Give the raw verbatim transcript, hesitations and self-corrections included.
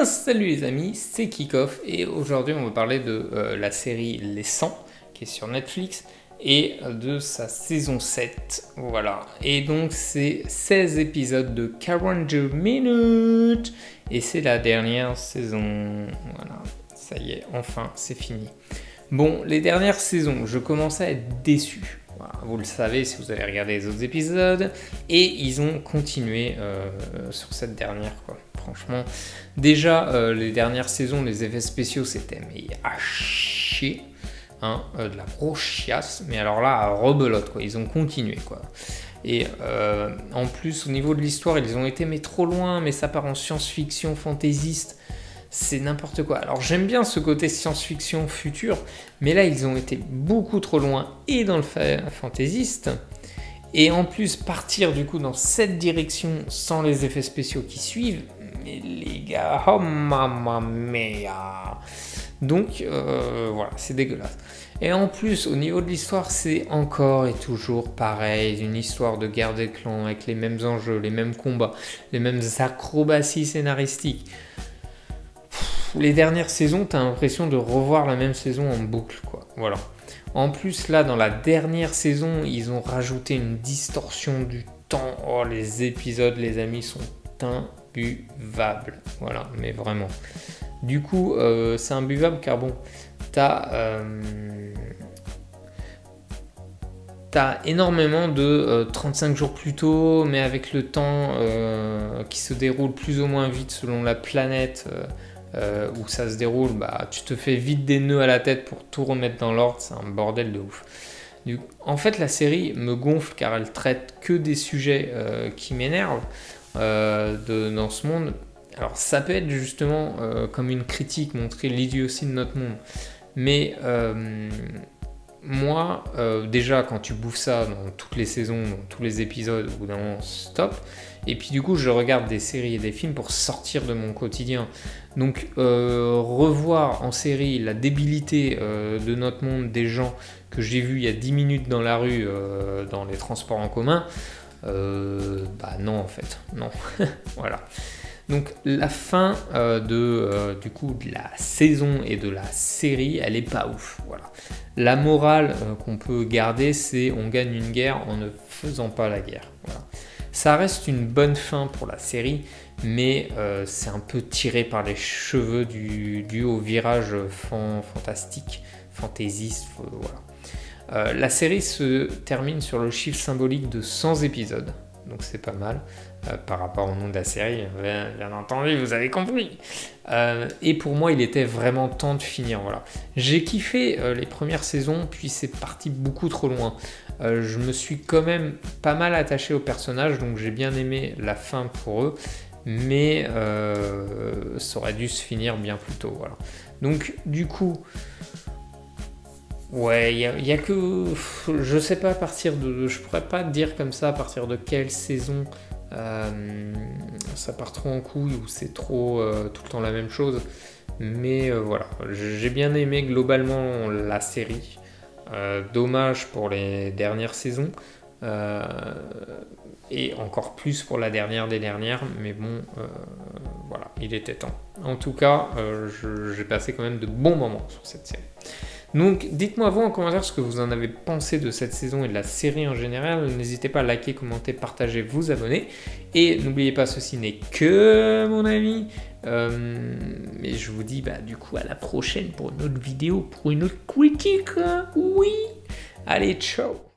Salut les amis, c'est Kickoff et aujourd'hui on va parler de euh, la série Les cent qui est sur Netflix et de sa saison sept. Voilà, et donc c'est seize épisodes de quarante-deux minutes et c'est la dernière saison. Voilà, ça y est, enfin c'est fini. Bon, les dernières saisons, je commençais à être déçu. Voilà, vous le savez si vous avez regardé les autres épisodes, et ils ont continué euh, sur cette dernière, quoi. Franchement, déjà euh, les dernières saisons, les effets spéciaux c'était mais à chier, hein, euh, de la grosse chiasse, mais alors là à rebelote, quoi. Ils ont continué, quoi. Et euh, en plus au niveau de l'histoire, ils ont été mais trop loin, mais ça part en science-fiction fantaisiste. C'est n'importe quoi. Alors j'aime bien ce côté science-fiction futur, mais là ils ont été beaucoup trop loin et dans le fantaisiste, et en plus partir du coup dans cette direction sans les effets spéciaux qui suivent, mais les gars, oh mamma mia. Donc euh, voilà, c'est dégueulasse. Et en plus au niveau de l'histoire, c'est encore et toujours pareil, une histoire de guerre des clans avec les mêmes enjeux, les mêmes combats, les mêmes acrobaties scénaristiques. Les dernières saisons, tu as l'impression de revoir la même saison en boucle, quoi. Voilà. En plus, là, dans la dernière saison, ils ont rajouté une distorsion du temps. Oh, les épisodes, les amis, sont imbuvables. Voilà, mais vraiment. Du coup, euh, c'est imbuvable car bon, t'as... Euh, T'as énormément de euh, trente-cinq jours plus tôt, mais avec le temps euh, qui se déroule plus ou moins vite selon la planète euh, euh, où ça se déroule, bah, tu te fais vite des nœuds à la tête pour tout remettre dans l'ordre, c'est un bordel de ouf. Du coup, en fait, la série me gonfle car elle traite que des sujets euh, qui m'énervent euh, de, dans ce monde. Alors ça peut être justement euh, comme une critique, montrer l'idiotie de notre monde, mais... Euh, Moi, euh, déjà, quand tu bouffes ça dans toutes les saisons, dans tous les épisodes, au bout d'un moment, stop. Et puis du coup, je regarde des séries et des films pour sortir de mon quotidien. Donc, euh, revoir en série la débilité euh, de notre monde, des gens que j'ai vus il y a dix minutes dans la rue, euh, dans les transports en commun, euh, bah non, en fait, non. Voilà. Donc la fin euh, de, euh, du coup, de la saison et de la série, elle est pas ouf. Voilà. La morale euh, qu'on peut garder, c'est on gagne une guerre en ne faisant pas la guerre. Voilà. Ça reste une bonne fin pour la série, mais euh, c'est un peu tiré par les cheveux du, du au virage fan, fantastique, fantaisiste. Euh, voilà. Euh, la série se termine sur le chiffre symbolique de cent épisodes. Donc c'est pas mal euh, par rapport au nom de la série, bien, bien entendu, vous avez compris. Euh, et pour moi, il était vraiment temps de finir. Voilà. J'ai kiffé euh, les premières saisons, puis c'est parti beaucoup trop loin. Euh, je me suis quand même pas mal attaché aux personnages, donc j'ai bien aimé la fin pour eux, mais euh, ça aurait dû se finir bien plus tôt. Voilà. Donc du coup... Ouais, il y, y a que... Je sais pas à partir de... Je pourrais pas te dire comme ça à partir de quelle saison euh, ça part trop en couille ou c'est trop euh, tout le temps la même chose. Mais euh, voilà, j'ai bien aimé globalement la série. Euh, dommage pour les dernières saisons. Euh, et encore plus pour la dernière des dernières. Mais bon, euh, voilà, il était temps. En tout cas, euh, j'ai passé quand même de bons moments sur cette série. Donc dites-moi vous en commentaire ce que vous en avez pensé de cette saison et de la série en général. N'hésitez pas à liker, commenter, partager, vous abonner. Et n'oubliez pas, ceci n'est que mon avis. Euh, et je vous dis bah, du coup à la prochaine pour une autre vidéo, pour une autre critique. Oui, allez, ciao.